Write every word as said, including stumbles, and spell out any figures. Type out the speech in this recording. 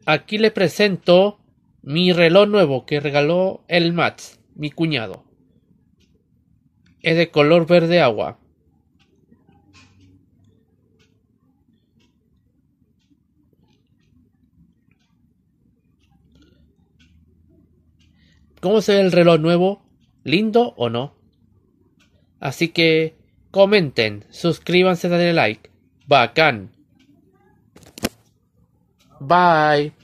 aquí le presento mi reloj nuevo que regaló el Mats, mi cuñado. Es de color verde agua. ¿Cómo se ve el reloj nuevo? ¿Lindo o no? Así que comenten, suscríbanse, denle like. Bacán. Bye.